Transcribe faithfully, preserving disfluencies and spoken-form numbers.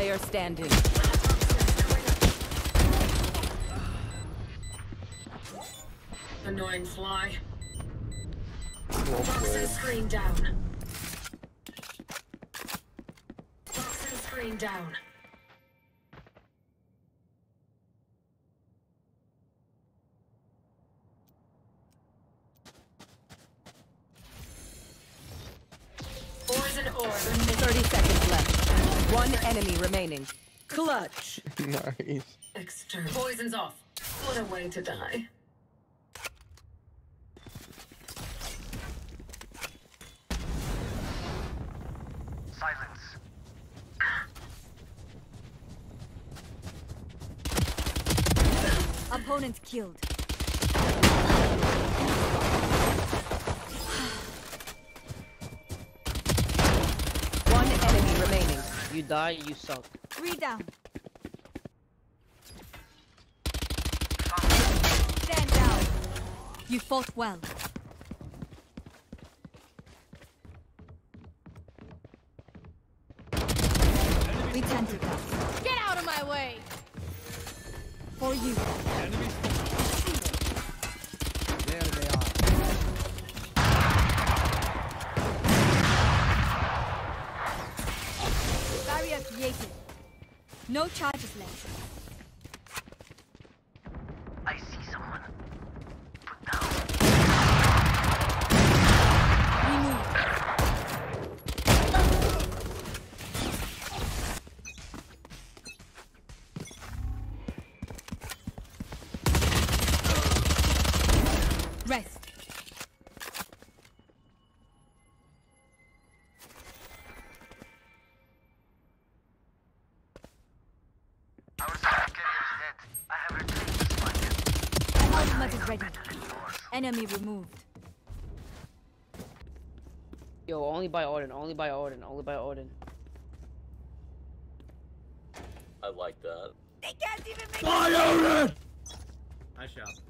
player standing. Annoying fly. Toxin screen down. Toxin screen down. Poison orb. thirty seconds left. One enemy remaining. Clutch. Nice. Extern. Poison's off. What a way to die. Silence. Opponent killed. One enemy remaining. You die, you suck. Three down. Stand down. You fought well. We tend to that. Get out of my way! For you. There they are. Barrier created. No charges left. I see someone. Put down. Remove. Rest. Our second carrier is dead. I have retrieved the spike. Ultimate is ready. Enemy removed. Yo, only by Odin, only by Odin, only by Odin. I like that. They can't even make Fire it! Nice job.